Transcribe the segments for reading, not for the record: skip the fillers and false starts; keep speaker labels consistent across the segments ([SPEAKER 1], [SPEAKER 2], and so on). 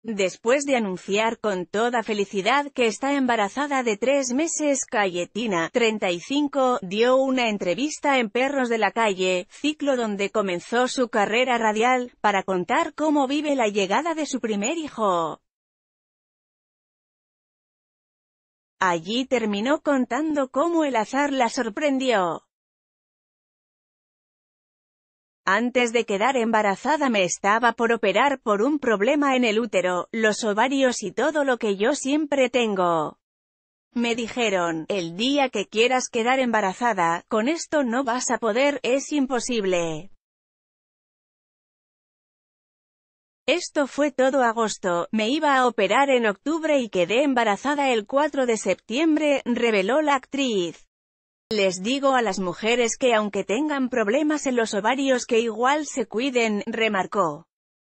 [SPEAKER 1] Después de anunciar con toda felicidad que está embarazada de 3 meses, Cayetina, 35, dio una entrevista en Perros de la Calle, ciclo donde comenzó su carrera radial, para contar cómo vive la llegada de su primer hijo. Allí terminó contando cómo el azar la sorprendió. Antes de quedar embarazada me estaba por operar por un problema en el útero, los ovarios y todo lo que yo siempre tengo. Me dijeron, el día que quieras quedar embarazada, con esto no vas a poder, es imposible. Esto fue todo agosto, me iba a operar en octubre y quedé embarazada el 4 de septiembre, reveló la actriz. Les digo a las mujeres que aunque tengan problemas en los ovarios que igual se cuiden, remarcó.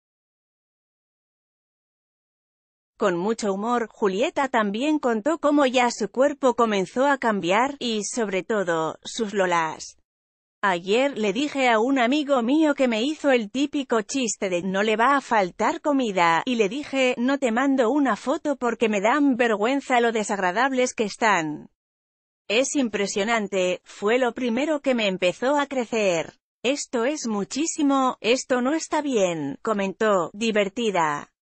[SPEAKER 1] Con mucho humor, Julieta también contó cómo ya su cuerpo comenzó a cambiar, y, sobre todo, sus lolas. Ayer le dije a un amigo mío que me hizo el típico chiste de «no le va a faltar comida», y le dije «no te mando una foto porque me dan vergüenza lo desagradables que están». Es impresionante, fue lo primero que me empezó a crecer. Esto es muchísimo, esto no está bien, comentó, divertida.